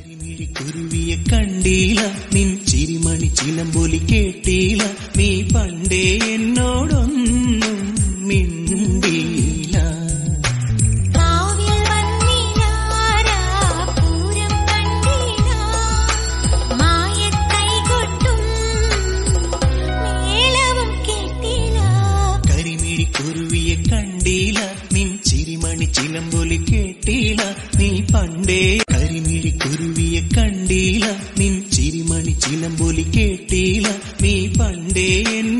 കരിമിഴിക്കുരുവിയെ കണ്ടീല, നിൻ ചിരിമണി ചിലമ്പൊലി കേട്ടീല, നീ പണ്ടേ എന്നോടൊന്നും മിണ്ടീല. കരിമിഴിക്കുരുവിയെ കണ്ടീല, നിൻ ചിരിമണി ചിലമ്പൊലി കേട്ടീല, നീ പണ്ടേ. കരിമിഴിക്കുരുവിയെ കണ്ടീല, നിൻ ചിരിമണി ചിലമ്പൊലി കേട്ടീല, നീ പണ്ടേ